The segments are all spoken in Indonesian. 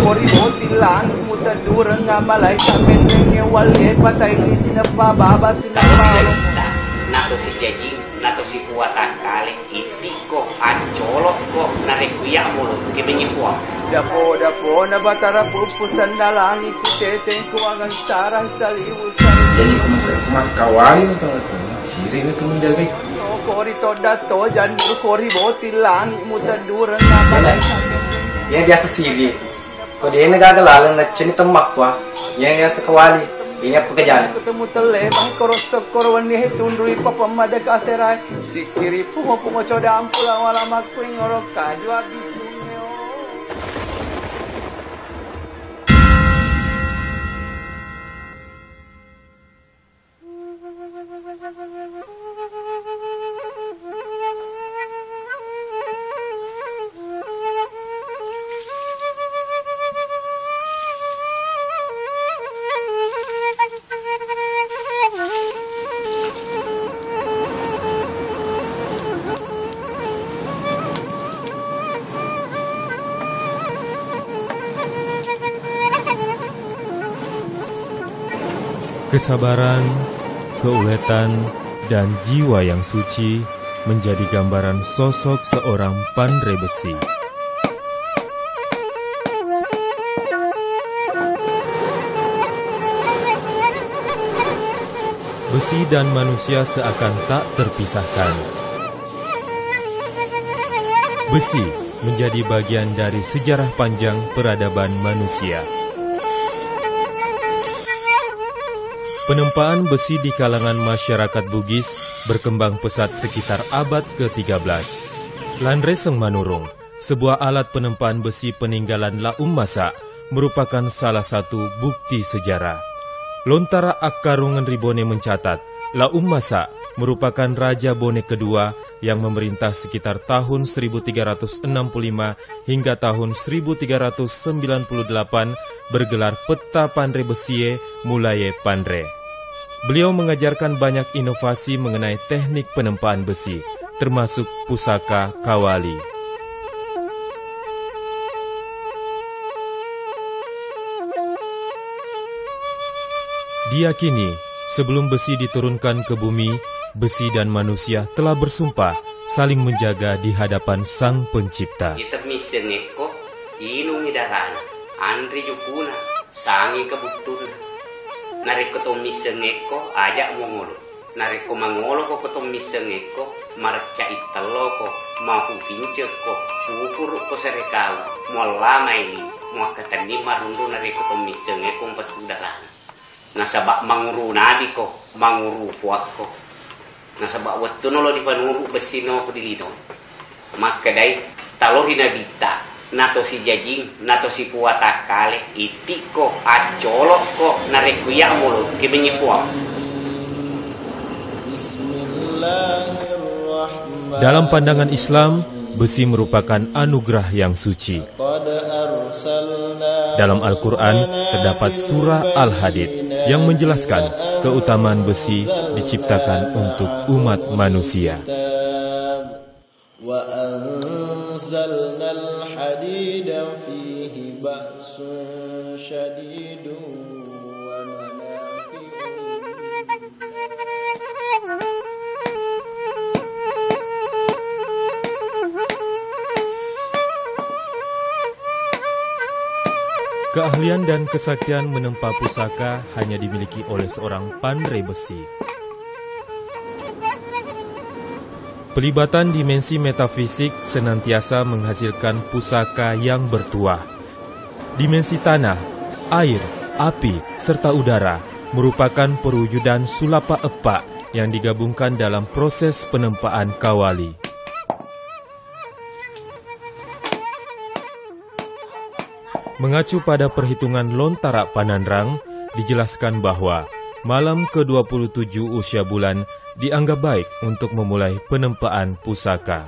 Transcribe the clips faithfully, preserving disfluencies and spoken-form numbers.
koribot ilang mutadurang nga malay sa menengnya walit patay ni sinapababa sinapalong nato si jajing nato si puwatan kali iti ko ancolok ko narekuya mulo kimenyipua dapo dapo na batara pupusan na lang ikuteteng kuangan sarang saliwusan jadi kumak kawali atau siri itu menjaga no korito dato jan koribot ilang mutadurang nga malay sa yang biasa siri kok dia nagagalalang na cinitemmak kwa yang biasa kawali ini apa kerjaan ketemu tele bang korosok korwan ni tundui papa mada kaserai sikiri pungo pungo coda ampula wala makuing ngorok kaju abis Kesabaran, keuletan, dan jiwa yang suci menjadi gambaran sosok seorang pandai besi. Besi dan manusia seakan tak terpisahkan. Besi menjadi bagian dari sejarah panjang peradaban manusia. Penempaan besi di kalangan masyarakat Bugis berkembang pesat sekitar abad ke tiga belas. Lanreseng Manurung, sebuah alat penempaan besi peninggalan Laum Masa, merupakan salah satu bukti sejarah. Lontara Akkarungan Ribone mencatat, Laum Masa merupakan Raja Bone kedua yang memerintah sekitar tahun seribu tiga ratus enam puluh lima hingga tahun seribu tiga ratus sembilan puluh delapan bergelar Peta Pandai Besie Mulaye Pandai. Beliau mengajarkan banyak inovasi mengenai teknik penempaan besi, termasuk pusaka kawali. Diyakini, sebelum besi diturunkan ke bumi, besi dan manusia telah bersumpah saling menjaga di hadapan Sang Pencipta. Kita misengeko, inungi darana, andri jukuna, sangi kebutuna. Nareko to misengeko, ajak mongolo. Nareko mangolo ko to misengeko, marca italo ko, mahu pince ko, pupur ko serekau, mau lama ini, mau katani marundu nareko to misengeko pasudarana. Nasabak manguru nadi ko, manguru puak ko. Nasabak waktu nolo di panuru besino ko dilino. Maka dai talohi nabita. Nato si jajing, nato si puwata kale, iti ko, acolok ko, narekuya mulo, kimenyipua. Dalam pandangan Islam, besi merupakan anugerah yang suci. Dalam Al-Quran terdapat surah Al-Hadid yang menjelaskan keutamaan besi diciptakan untuk umat manusia. Keahlian dan kesaktian menempa pusaka hanya dimiliki oleh seorang pandai besi. Pelibatan dimensi metafisik senantiasa menghasilkan pusaka yang bertuah. Dimensi tanah, air, api, serta udara merupakan perwujudan sulapa epak yang digabungkan dalam proses penempaan kawali. Mengacu pada perhitungan Lontara Panandrang, dijelaskan bahwa malam ke dua puluh tujuh usia bulan dianggap baik untuk memulai penempaan pusaka.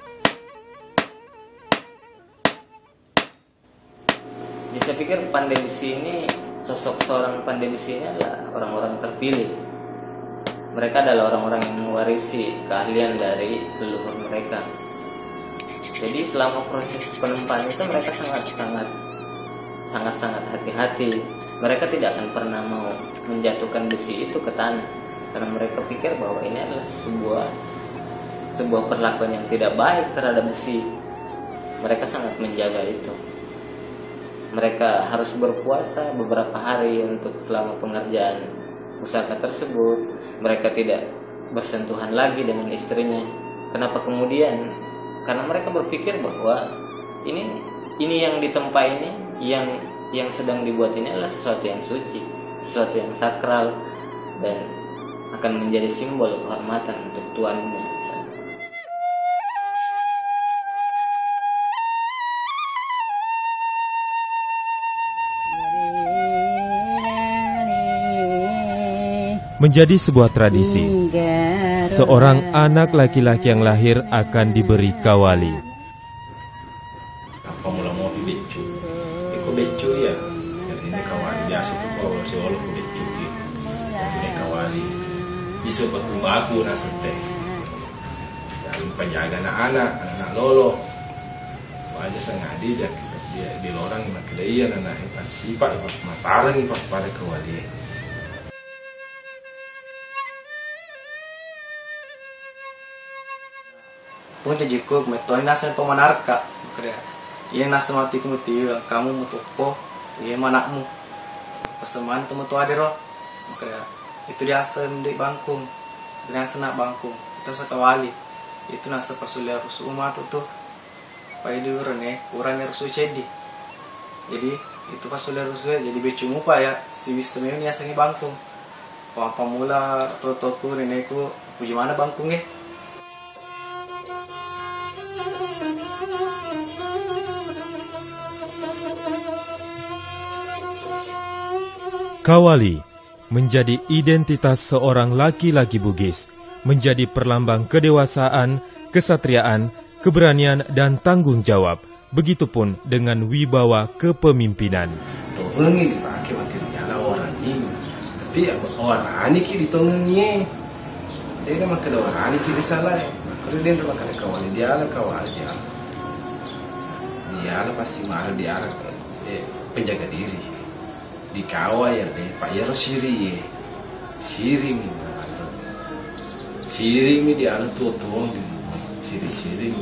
Ya, saya pikir pandai besi ini, sosok seorang pandai besi ini adalah orang-orang terpilih. Mereka adalah orang-orang yang mewarisi keahlian dari leluhur mereka. Jadi selama proses penempaan itu mereka sangat-sangat sangat-sangat hati-hati. Mereka tidak akan pernah mau menjatuhkan besi itu ke tanah, karena mereka pikir bahwa ini adalah sebuah sebuah perlakuan yang tidak baik terhadap besi. Mereka sangat menjaga itu. Mereka harus berpuasa beberapa hari untuk selama pengerjaan usaha tersebut. Mereka tidak bersentuhan lagi dengan istrinya. Kenapa kemudian? Karena mereka berpikir bahwa ini ini yang ditempa ini, yang yang sedang dibuat ini adalah sesuatu yang suci, sesuatu yang sakral, dan akan menjadi simbol kehormatan untuk tuannya. Menjadi sebuah tradisi, seorang anak laki-laki yang lahir akan diberi kawali. Apa mula mau becu? Iko becu ya, jadi ini kawali biasa tu bawa si olo ku becu gitu. Ini kawali bisa baku-baku rasa teh. Dan penjaga anak-anak, anak lolo, aja sengadi dia dia di lorang yang kedaian anak pas sifat pas matarang pas pada kawali. Pun jadi kok metode nasa pemanarka, kira. Ia nasa mati kemuti, kamu mutupo, ia manakmu. Peseman temu tu adero, kira. Itu dia asal di bangkung, dia asal nak bangkung. Itu sekawali, itu nasa pasulia rusu umat tu. Pai di urane, urane rusu cedi. Jadi itu pasulia rusu, jadi becumu pa ya, si bismenya ni asal ni bangkung. Pampa mula totoku neneku, puji mana bangkungnya? Kawali menjadi identitas seorang laki-laki Bugis, menjadi perlambang kedewasaan, kesatriaan, keberanian, dan tanggung jawab. Begitupun dengan wibawa kepemimpinan. Tongeng dipakai makin nyala orang ini, tapi orang ini kiri tongengnya, dia dah makan orang ini kiri salah. Kalau dia dah makan kawali dia lah kawali dia, dia lah pasti marah dia lah eh, penjaga diri. Di kawai ya deh, Pak Yaro siri, siri mi, siri mi di alam tua tua di siri siri.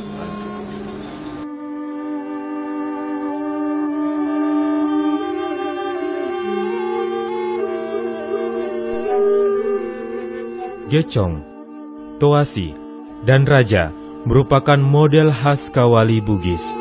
Gecong, Toasi, dan Raja merupakan model khas kawali Bugis.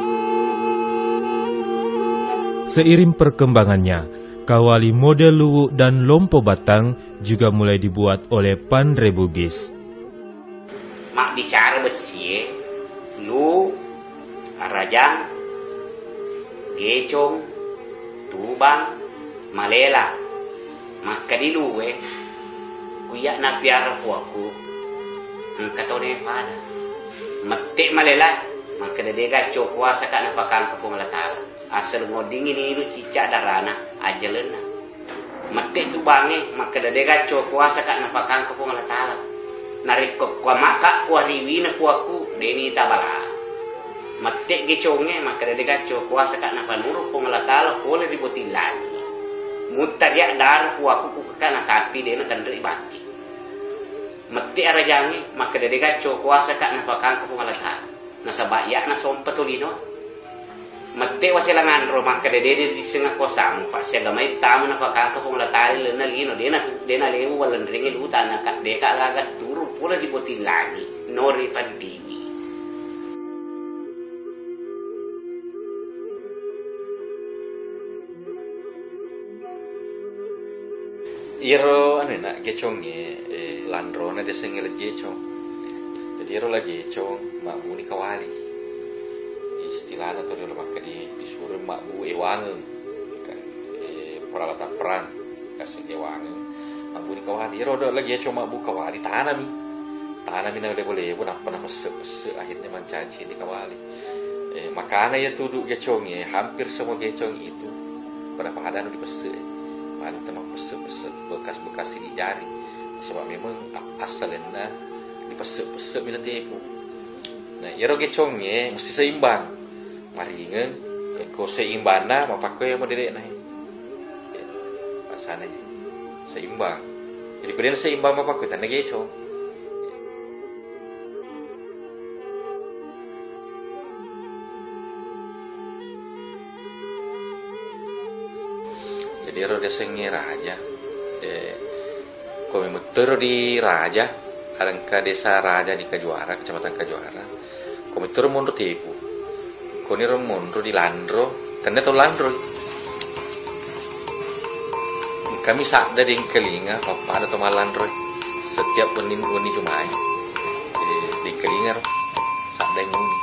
Seiring perkembangannya, kawali model luwu dan lompo batang juga mulai dibuat oleh Pandre Bugis. Mak bicara besi, lu, Rajang, Gecong, Tubang, Malela, maka di lu eh, kuyak na piara aku, engkau ne pada, metik Malela, maka dia gaco kuasa kat napakang kepung latala. Asal ngoding ini itu cicak darana aja lena. Mati tu bange maka dah gaco kuasa kat napakang ko ngala tala. Narik ko kwa maka kwa riwina ko aku deni tabala. Mati geconge maka dah gaco kuasa kat napanuru ko ngala tala boleh dibotilan. Mutar ya dar ko aku ko kana tapi dena tandri baki. Mati arajange maka dah gaco kuasa kat napakang ko ngala tala. Nasaba ya na sompatulino. Mate wasilangan rumah kadede di sengah kosam pak siaga mai tamu na pakaka pong latari lena lino dena dena lewu walan ringi lutan na kak deka lagat turu pula di botilangi nori pandimi. Iro ano na gecong eh landro na desengel gecong. Jadi iro lagi gecong mamuni kawali. Istilahnya tuh dulu maka di disuruh mak bu ewangeng kan e, peralatan peran kasih ewangeng mak bu di kawali rodo lagi ya cuma bu kawali tanami tanami na boleh boleh bu nak pernah pese pese akhirnya mencaci di kawali e, makanya ya tuh duk gecongnya hampir semua gecong itu pada pada di pese mana teman pese pese bekas bekas di jari sebab memang asalnya di pese pese minat ibu. Nah iro gecongnya mesti seimbang. Maringan ko seimbang na mapakoy mo dire na pasana seimbang jadi ko din seimbang mapakoy tan nagecho. Jadi ro desengi raja eh kami muter di Raja, alangkah desa Raja di Kajuara, kecamatan Kajuara. Kami muter mundur tipu, kami rom mundur di Landro, karena itu Landro. Kami sak dari kelinga, papa ada teman Landro. Setiap unin uni Jumai, eh, di kelinga ro, sak dari uni.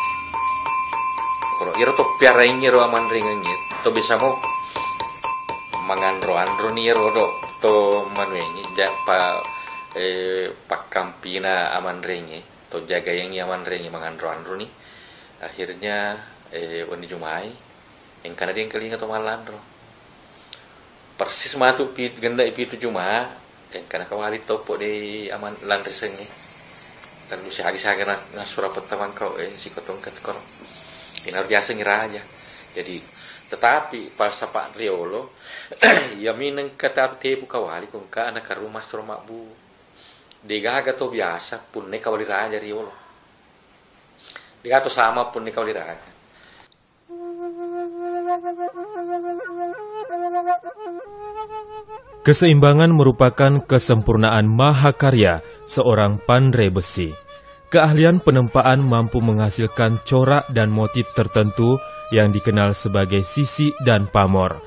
Kalau iro to piara ini ro aman ringangnya, to bisa mau mangan ro andro ni ro do. To manuenyi japa eh pakampina aman rengi to jaga yang aman rengi mangan roandro ni akhirnya eh wani Jumai yang kana dia kelinga to malandro persis matu pit genda pitu Juma yang kana kawali topo di aman landresengi dan lu sehari sagana ngasura pertama kau eh si kotong katkor ini biasa ngira aja jadi tetapi pas Pak Riolo ya minang kata tepu kawali kung ka anak rumah suro makbu degaga to biasa pun ne kawali raja Riolo degaga to sama pun ne kawali raja. Keseimbangan merupakan kesempurnaan mahakarya seorang pandai besi. Keahlian penempaan mampu menghasilkan corak dan motif tertentu yang dikenal sebagai sisi dan pamor.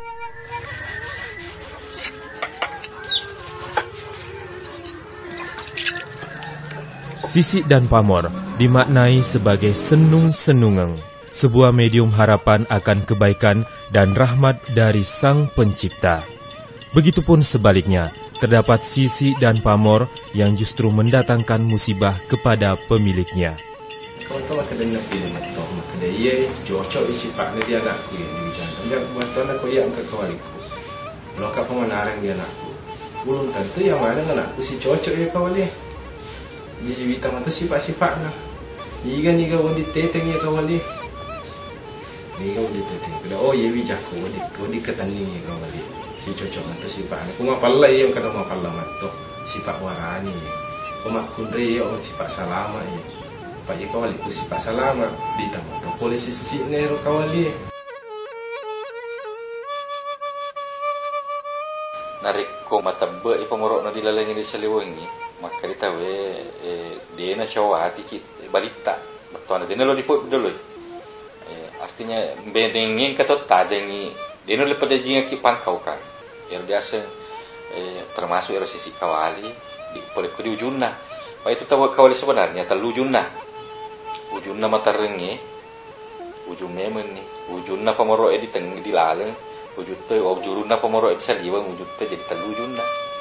Sisi dan pamor dimaknai sebagai senung-senungeng, sebuah medium harapan akan kebaikan dan rahmat dari Sang Pencipta. Begitupun sebaliknya, terdapat sisi dan pamor yang justru mendatangkan musibah kepada pemiliknya. Kau tahu maka dengar pilih mata, maka dia cocok sifatnya dia anakku yang diujan. Enggak mata nak kau yang kekawaliku. Kalau kau pemanarang dia anakku, belum tentu yang mana anakku si cocok ya kawali. Jadi kita mata sifat-sifatnya. Jika ni kau di teteng ya kawali. Ni kau di teteng. Kada oh ye wijaku di kau di ketanding ya kawali. Si cocok mata sifatnya. Kau mapallah yang kada mapallah mata sifat warani. Kau mak kundre ya sifat salama ya. Pak ye kawali ku sifat salama di tamat to polisi si nero kawali. Nariko matabbe ipamorok na dilalanya di saliwengi maka ditawe eh dia na syawati kit balita betul dia lo diput dulu eh artinya bendengin katot tajengi dia lo pada jinga ki pangkau kan yang biasa eh termasuk era sisi kawali di boleh ku di ujunna pak itu tahu kawali sebenarnya telu ujunna ujunna matarengi ujung memen ni ujunna pamorok di teng di laleng wujud teh objuruna pamorok di saliwang wujud teh jadi telu ujunna.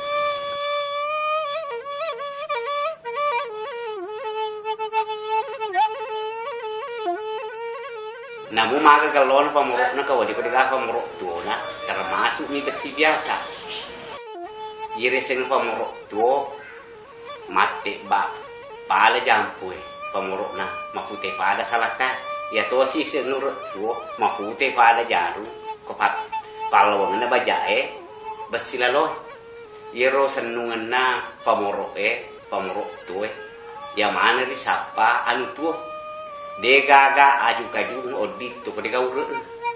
Namun maka kalau pamorok na kawali pada pamorok tuh na termasuk ni besi biasa. Ireseng pamorok tuh mate ba pala jampui pamorok na mapute pada salaka ya tuh si senurut tuh mapute pada jaru kopat palawang na bajae besi lalo iro senungan na pamorok eh pamorok tuh ya mana ri sapa anu tuh degaga aju kaju odit tuh pada gaurun.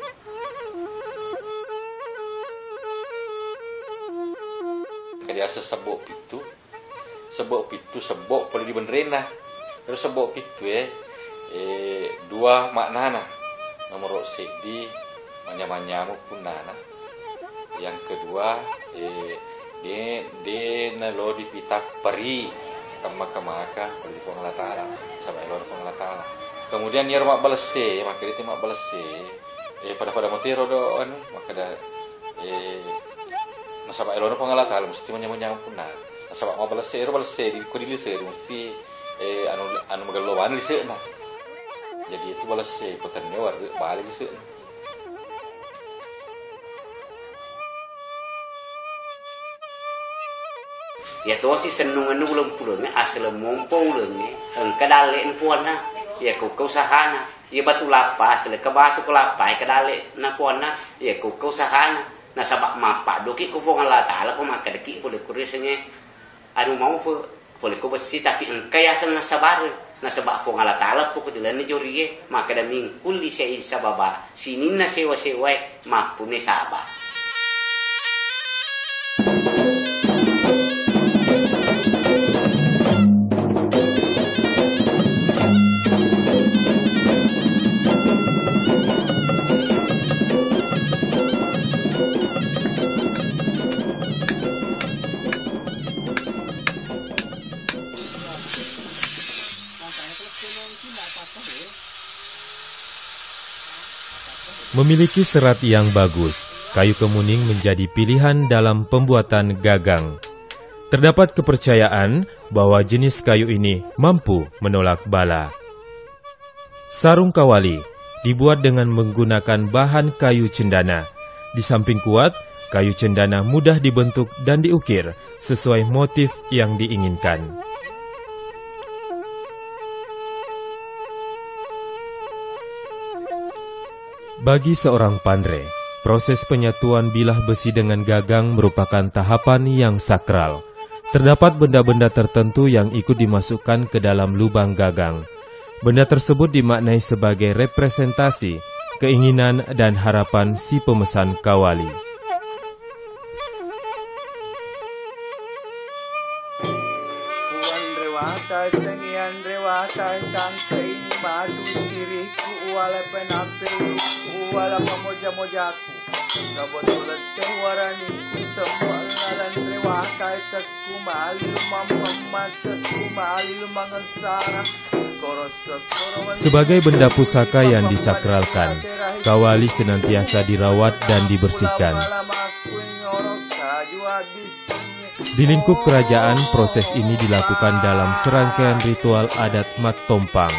Kaya sesebok pitu, sebok pitu sebok perlu dibenerin lah. Terus sebok pitu eh, eh dua maknana. Nomor sedi manya-manyamu pun nana. Yang kedua eh de de nalo dipita peri tamaka-maka perlu pengalatala sampai luar pengalatala. Kemudian dia mak balese, maka dia mak balese. Eh pada pada motiro do anu, maka da eh nasaba elona pangalata mesti manya-manya punna. Nasaba mak balese, ro balese di ko dilise mesti eh anu anu magalowan lise na. Jadi itu balese potanne war balik lise. Ya to si senungan nu belum pulangnya asal mumpung ulangnya engka dalen puana ya kau kau sahana Ia batu lapas, le ke batu ke lapai ke dale na pona, ia ku kau sahana. Na sabak mapak doki ku pong Allah Taala ku maka deki boleh ku resenge. Anu mau pu boleh ku besi tapi engkai asal na sabar. Na sabak pong Allah Taala pu ku dilane jorie, maka da mingkul di sei sababa. Sinin na sewa-sewa mapune sabar. Memiliki serat yang bagus, kayu kemuning menjadi pilihan dalam pembuatan gagang. Terdapat kepercayaan bahwa jenis kayu ini mampu menolak bala. Sarung kawali dibuat dengan menggunakan bahan kayu cendana. Di samping kuat, kayu cendana mudah dibentuk dan diukir sesuai motif yang diinginkan. Bagi seorang pandre, proses penyatuan bilah besi dengan gagang merupakan tahapan yang sakral. Terdapat benda-benda tertentu yang ikut dimasukkan ke dalam lubang gagang. Benda tersebut dimaknai sebagai representasi, keinginan dan harapan si pemesan kawali. Watai tengian rewatai tangkai madu diriku wala penampil wala pemoja-mojaku kebetulan tewarani ku semua ngalan rewatai teku malil mamammat teku malil mangansara. Sebagai benda pusaka yang disakralkan, kawali senantiasa dirawat dan dibersihkan. Di lingkup kerajaan, proses ini dilakukan dalam serangkaian ritual adat Mat Tompang.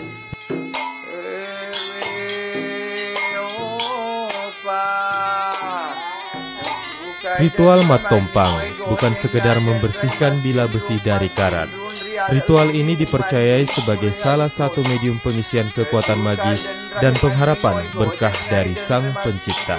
Ritual Mat Tompang bukan sekedar membersihkan bilah besi dari karat. Ritual ini dipercayai sebagai salah satu medium pengisian kekuatan magis dan pengharapan berkah dari Sang Pencipta.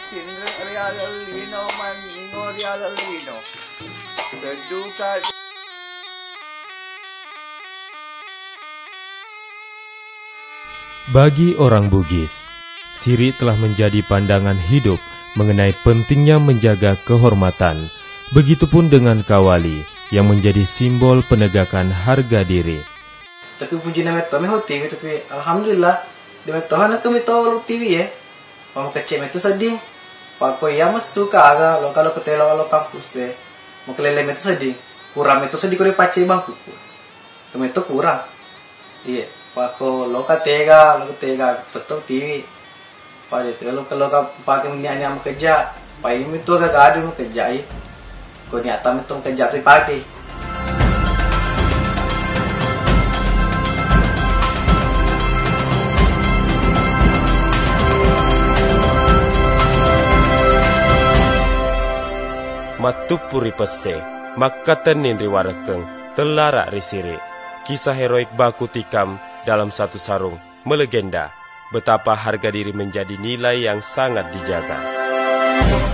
Bagi orang Bugis, siri telah menjadi pandangan hidup mengenai pentingnya menjaga kehormatan. Begitupun dengan kawali yang menjadi simbol penegakan harga diri. Tapi puji nama Tuhan meh T V tapi alhamdulillah di Tuhan kami tahu T V ya. Mau kecil itu sedih. Pak ya mas suka aga lo kalau ketelo kalau kampus ya. Mau kelele itu sedih. Kurang itu sedih kau dipakai bangku. Kami itu kurang. Iya. Pak lo katega lo katega betul T V. Pak itu kalau kalau pakai minyak mau kerja. Pak ini itu agak ada mau kerja ya. Kau niatan itu kerja tu pakai. Matupuri pese, makkatenin riwarekeng, telara risiri. Kisah heroik baku tikam dalam satu sarung melegenda betapa harga diri menjadi nilai yang sangat dijaga.